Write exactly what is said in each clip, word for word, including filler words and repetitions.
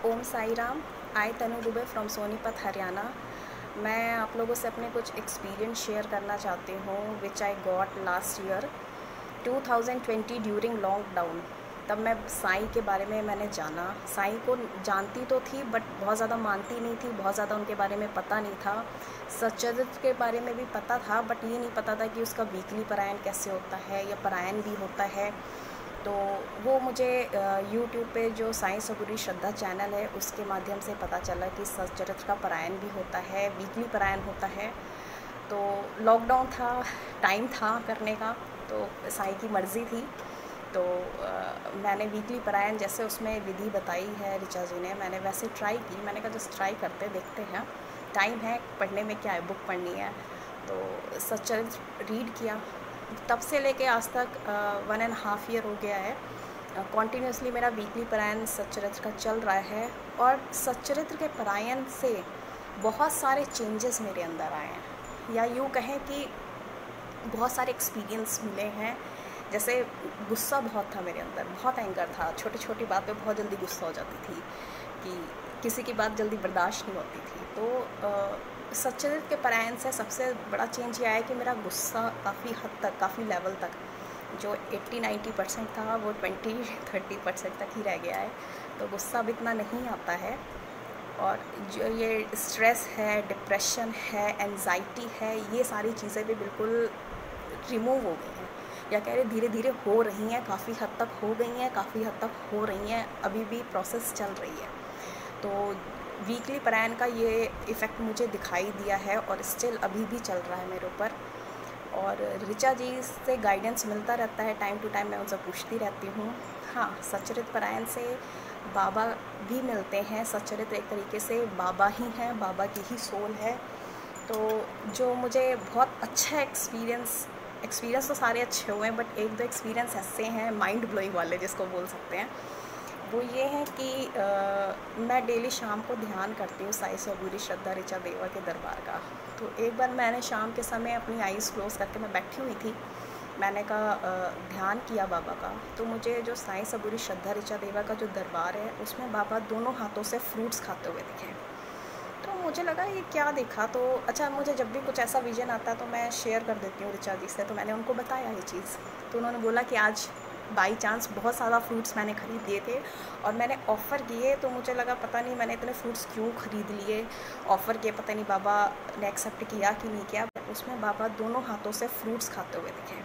Om Sai Ram. I Tanu Dubey from Sonipat Haryana. मैं आप लोगों से अपने कुछ एक्सपीरियंस शेयर करना चाहती हूँ which I got last year two thousand twenty during lockdown. तब मैं साईं के बारे में मैंने जाना। साईं को जानती तो थी बट बहुत ज़्यादा मानती नहीं थी, बहुत ज़्यादा उनके बारे में पता नहीं था। सच्चरित्र के बारे में भी पता था बट ये नहीं पता था कि उसका वीकली पारायण कैसे होता है या पारायण भी होता है। तो वो मुझे यूट्यूब पे जो साईं सबूरी श्रद्धा चैनल है उसके माध्यम से पता चला कि सच्चरित्र का पारायण भी होता है, वीकली पारायण होता है। तो लॉकडाउन था, टाइम था करने का, तो साईं की मर्ज़ी थी। तो आ, मैंने वीकली पारायण जैसे उसमें विधि बताई है ऋचा जी ने, मैंने वैसे ट्राई की। मैंने कहा जस्ट ट्राई करते देखते हैं, टाइम है, पढ़ने में क्या है, बुक पढ़नी है। तो सच्चरित्र रीड किया। तब से लेके आज तक वन एंड हाफ ईयर हो गया है। कॉन्टीन्यूसली मेरा वीकली पारायण सच्चरित्र का चल रहा है और सच्चरित्र के पारायण से बहुत सारे चेंजेस मेरे अंदर आए हैं, या यूँ कहें कि बहुत सारे एक्सपीरियंस मिले हैं। जैसे गुस्सा बहुत था मेरे अंदर, बहुत एंगर था, छोटी छोटी बात पे बहुत जल्दी गुस्सा हो जाती थी कि किसी की बात जल्दी बर्दाश्त नहीं होती थी। तो सच्चरित्र के पारायण से सबसे बड़ा चेंज ये आया कि मेरा गुस्सा काफ़ी हद तक, काफ़ी लेवल तक, जो अस्सी नब्बे परसेंट था वो बीस तीस परसेंट तक ही रह गया है। तो गुस्सा अब इतना नहीं आता है। और जो ये स्ट्रेस है, डिप्रेशन है, एंजाइटी है, ये सारी चीज़ें भी बिल्कुल रिमूव हो गई हैं, या कह रहे धीरे धीरे हो रही हैं, काफ़ी हद तक हो गई हैं, काफ़ी हद तक हो रही हैं, अभी भी प्रोसेस चल रही है। तो वीकली पारायण का ये इफ़ेक्ट मुझे दिखाई दिया है और स्टिल अभी भी चल रहा है मेरे ऊपर। और ऋचा जी से गाइडेंस मिलता रहता है, टाइम टू टाइम मैं उनसे पूछती रहती हूँ। हाँ, सच्चरित्र पारायण से बाबा भी मिलते हैं। सच्चरित्र एक तरीके से बाबा ही हैं, बाबा की ही सोल है। तो जो मुझे बहुत अच्छा एक्सपीरियंस एक्सपीरियंस तो सारे अच्छे हुए हैं बट एक दो एक्सपीरियंस ऐसे हैं माइंड ब्लोइंग वाले जिसको बोल सकते हैं। वो ये है कि आ, मैं डेली शाम को ध्यान करती हूँ साईं सबूरी श्रद्धा ऋचा देवा के दरबार का। तो एक बार मैंने शाम के समय अपनी आईज़ क्लोज़ करके मैं बैठी हुई थी, मैंने कहा ध्यान किया बाबा का। तो मुझे जो साईं सबूरी श्रद्धा ऋचा देवा का जो दरबार है उसमें बाबा दोनों हाथों से फ्रूट्स खाते हुए दिखे। तो मुझे लगा ये क्या देखा। तो अच्छा, मुझे जब भी कुछ ऐसा विजन आता है तो मैं शेयर कर देती हूँ ऋचा जी से। तो मैंने उनको बताया ये चीज़, तो उन्होंने बोला कि आज बाई चांस बहुत सारा फ्रूट्स मैंने ख़रीद लिए थे और मैंने ऑफ़र किए। तो मुझे लगा पता नहीं मैंने इतने फ्रूट्स क्यों ख़रीद लिए, ऑफ़र किए, पता नहीं बाबा ने एक्सेप्ट किया कि नहीं किया। उसमें बाबा दोनों हाथों से फ्रूट्स खाते हुए दिखे।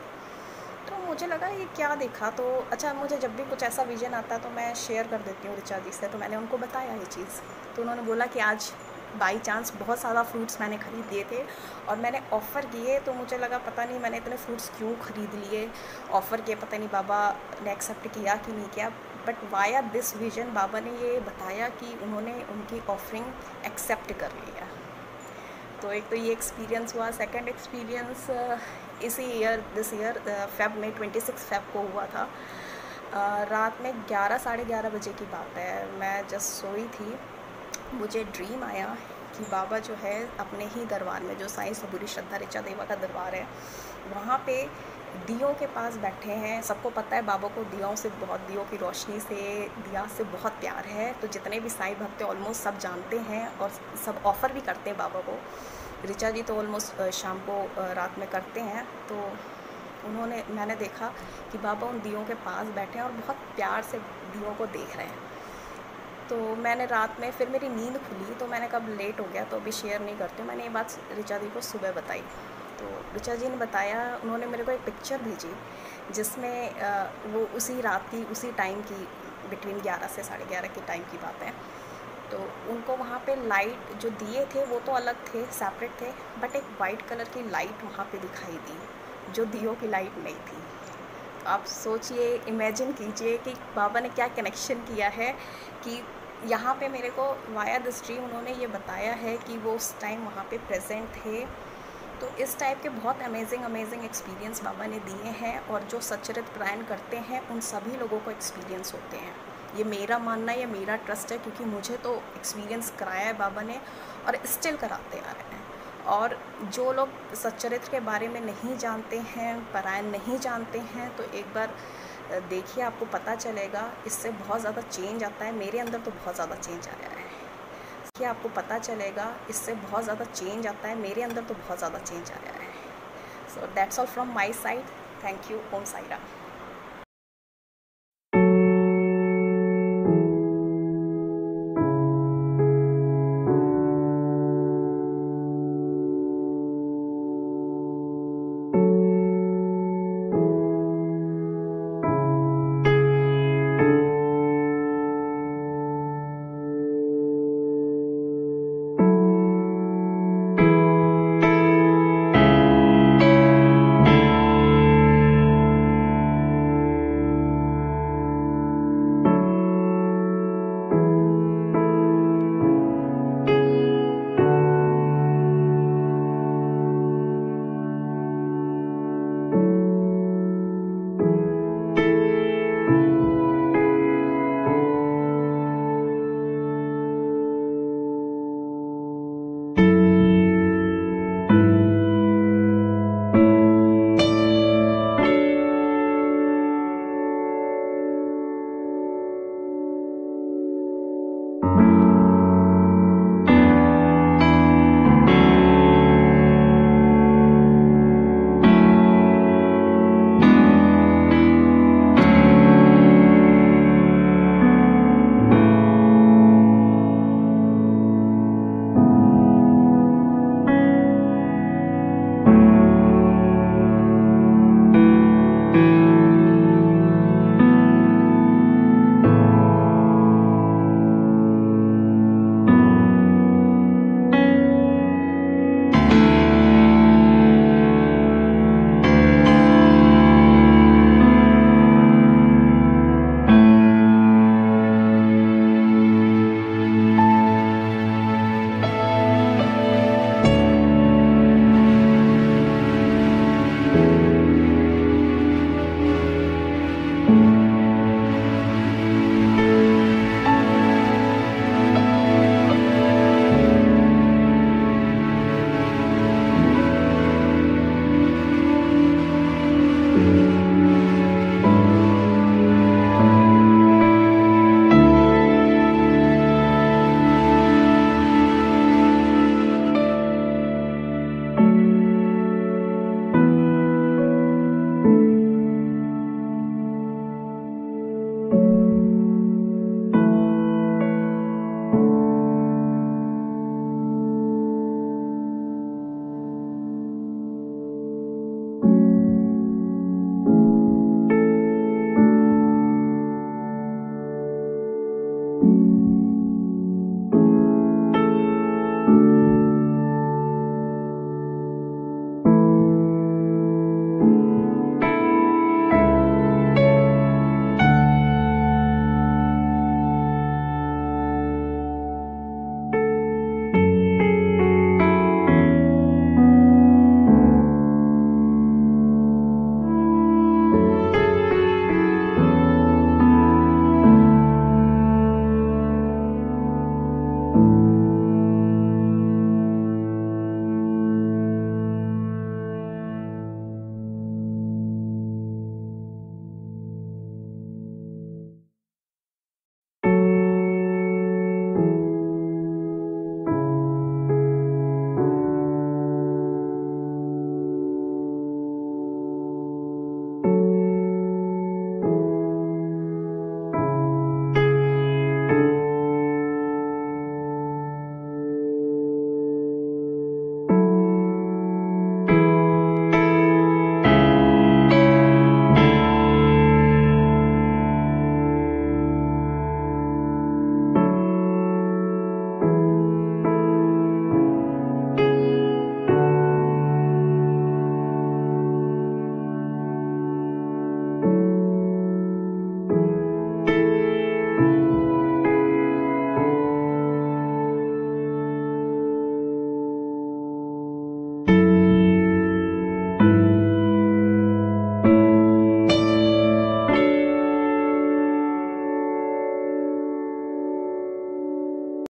तो मुझे लगा ये क्या देखा। तो अच्छा, मुझे जब भी कुछ ऐसा विजन आता है तो मैं शेयर कर देती हूँ ऋचा जी से। तो मैंने उनको बताया ये चीज़, तो उन्होंने बोला कि आज बाई चांस बहुत सारा फ्रूट्स मैंने ख़रीद लिए थे और मैंने ऑफ़र किए। तो मुझे लगा पता नहीं मैंने इतने फ्रूट्स क्यों ख़रीद लिए, ऑफ़र किए, पता नहीं बाबा ने एक्सेप्ट किया कि नहीं किया। But via this vision Baba ने ये बताया कि उन्होंने उनकी ऑफरिंग एक्सेप्ट कर लिया। तो एक तो ये एक्सपीरियंस हुआ। सेकंड एक्सपीरियंस इसी ईयर, दिस ईयर फेब में ट्वेंटी सिक्स फेब को हुआ था। uh, रात में ग्यारह साढ़े ग्यारह बजे की बात है, मैं जस्ट सोई थी, मुझे ड्रीम आया कि बाबा जो है अपने ही दरबार में, जो साईं सबूरी श्रद्धा ऋचा देवा का दरबार है, वहाँ पे दियों के पास बैठे हैं। सबको पता है बाबा को दियों से बहुत, दियों की रोशनी से, दिया से बहुत प्यार है। तो जितने भी साईं भक्त ऑलमोस्ट सब जानते हैं और सब ऑफ़र भी करते हैं बाबा को। ऋचा जी तो ऑलमोस्ट शाम को रात में करते हैं। तो उन्होंने, मैंने देखा कि बाबा उन दियों के पास बैठे हैं और बहुत प्यार से दियों को देख रहे हैं। तो मैंने रात में, फिर मेरी नींद खुली तो मैंने कब लेट हो गया तो अभी शेयर नहीं करती हूँ। मैंने ये बात ऋचा जी को सुबह बताई। तो ऋचा जी ने बताया, उन्होंने मेरे को एक पिक्चर भेजी जिसमें वो उसी रात की, उसी टाइम की, बिटवीन ग्यारह से साढ़े ग्यारह की टाइम की बात है। तो उनको वहाँ पे लाइट, जो दिए थे वो तो अलग थे, सेपरेट थे, बट एक वाइट कलर की लाइट वहाँ पे दिखाई दी जो दियों की लाइट नहीं थी। आप सोचिए, इमेजिन कीजिए कि बाबा ने क्या कनेक्शन किया है कि यहाँ पे मेरे को वाया द स्ट्रीम उन्होंने ये बताया है कि वो उस टाइम वहाँ पे प्रेजेंट थे। तो इस टाइप के बहुत अमेजिंग अमेजिंग एक्सपीरियंस बाबा ने दिए हैं और जो सच्चरित्र पारायण करते हैं उन सभी लोगों को एक्सपीरियंस होते हैं। ये मेरा मानना है, ये मेरा ट्रस्ट है, क्योंकि मुझे तो एक्सपीरियंस कराया है बाबा ने और स्टिल कराते आ रहे हैं। और जो लोग सच्चरित्र के बारे में नहीं जानते हैं, पारायण नहीं जानते हैं, तो एक बार देखिए, आपको पता चलेगा, इससे बहुत ज़्यादा चेंज आता है। मेरे अंदर तो बहुत ज़्यादा चेंज आया है। देखिए, आपको पता चलेगा, इससे बहुत ज़्यादा चेंज आता है। मेरे अंदर तो बहुत ज़्यादा चेंज आया है। So that's all from my side. Thank you. Om Sai Ram.